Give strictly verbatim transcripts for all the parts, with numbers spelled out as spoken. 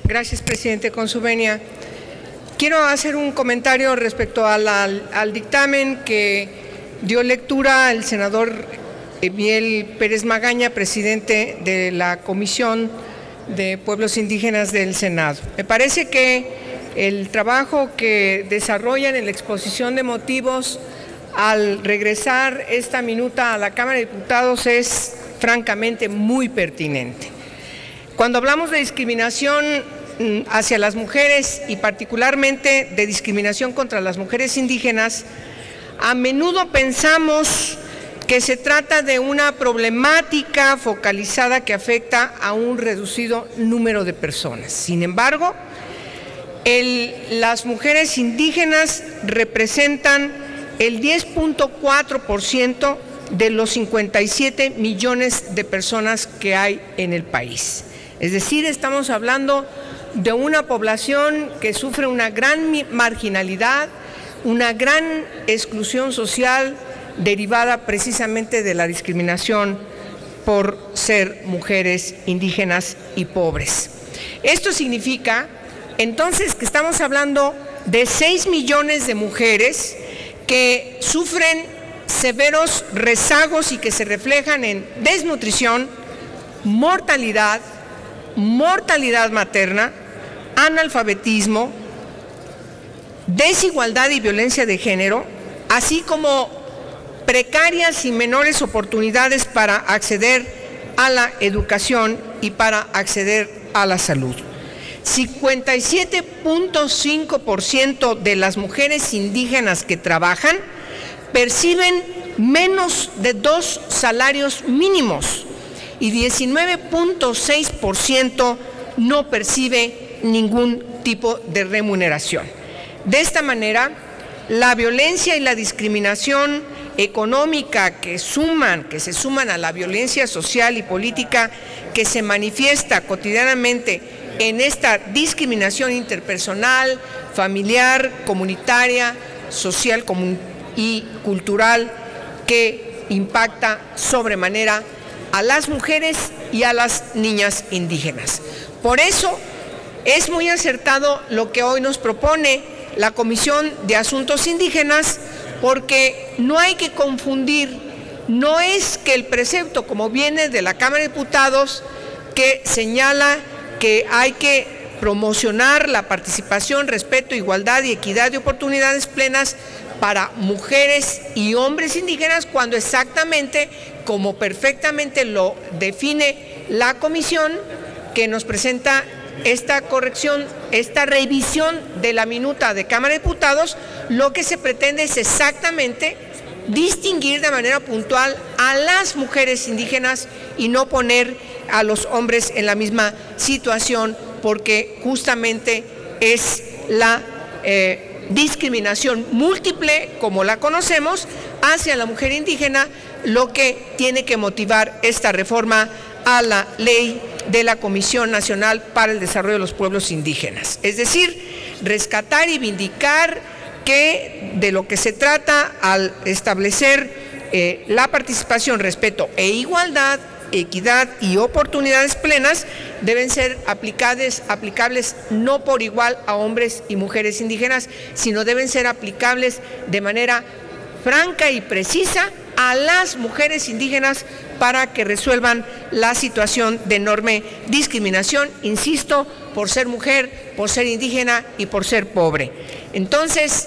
Gracias, presidente. Con su venia, quiero hacer un comentario respecto a la, al, al dictamen que dio lectura el senador Miguel Pérez Magaña, presidente de la Comisión de Pueblos Indígenas del Senado. Me parece que el trabajo que desarrollan en la exposición de motivos al regresar esta minuta a la Cámara de Diputados es francamente muy pertinente. Cuando hablamos de discriminación hacia las mujeres y particularmente de discriminación contra las mujeres indígenas, a menudo pensamos que se trata de una problemática focalizada que afecta a un reducido número de personas. Sin embargo, el, las mujeres indígenas representan el diez punto cuatro por ciento de los cincuenta y siete millones de personas que hay en el país. Es decir, estamos hablando de una población que sufre una gran marginalidad, una gran exclusión social derivada precisamente de la discriminación por ser mujeres indígenas y pobres. Esto significa entonces que estamos hablando de seis millones de mujeres que sufren severos rezagos y que se reflejan en desnutrición, mortalidad, mortalidad materna, analfabetismo, desigualdad y violencia de género, así como precarias y menores oportunidades para acceder a la educación y para acceder a la salud. cincuenta y siete punto cinco por ciento de las mujeres indígenas que trabajan perciben menos de dos salarios mínimos y diecinueve punto seis por ciento no percibe ningún tipo de remuneración. De esta manera, la violencia y la discriminación económica que suman, que se suman a la violencia social y política que se manifiesta cotidianamente en esta discriminación interpersonal, familiar, comunitaria, social y cultural que impacta sobremanera a las mujeres y a las niñas indígenas. Por eso es muy acertado lo que hoy nos propone la Comisión de Asuntos Indígenas, porque no hay que confundir, no es que el precepto, como viene de la Cámara de Diputados, que señala que hay que promocionar la participación, respeto, igualdad y equidad de oportunidades plenas para mujeres y hombres indígenas, cuando exactamente, como perfectamente lo define la Comisión, que nos presenta esta corrección, esta revisión de la minuta de Cámara de Diputados, lo que se pretende es exactamente distinguir de manera puntual a las mujeres indígenas y no poner a los hombres en la misma situación, porque justamente es la eh, discriminación múltiple, como la conocemos, hacia la mujer indígena, lo que tiene que motivar esta reforma a la ley de la Comisión Nacional para el Desarrollo de los Pueblos Indígenas. Es decir, rescatar y vindicar que de lo que se trata al establecer eh, la participación, respeto e igualdad, equidad y oportunidades plenas deben ser aplicables, aplicables no por igual a hombres y mujeres indígenas, sino deben ser aplicables de manera franca y precisa a las mujeres indígenas para que resuelvan la situación de enorme discriminación, insisto, por ser mujer, por ser indígena y por ser pobre. Entonces,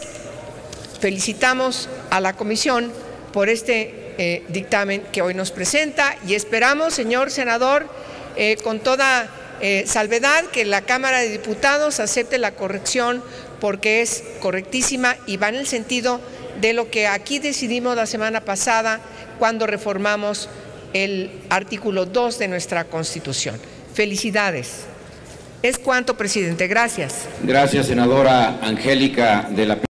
felicitamos a la Comisión por este eh, dictamen que hoy nos presenta y esperamos, señor senador, eh, con toda eh, salvedad, que la Cámara de Diputados acepte la corrección, porque es correctísima y va en el sentido de lo que aquí decidimos la semana pasada cuando reformamos el artículo dos de nuestra Constitución. Felicidades. Es cuanto, presidente. Gracias. Gracias, senadora Angélica de la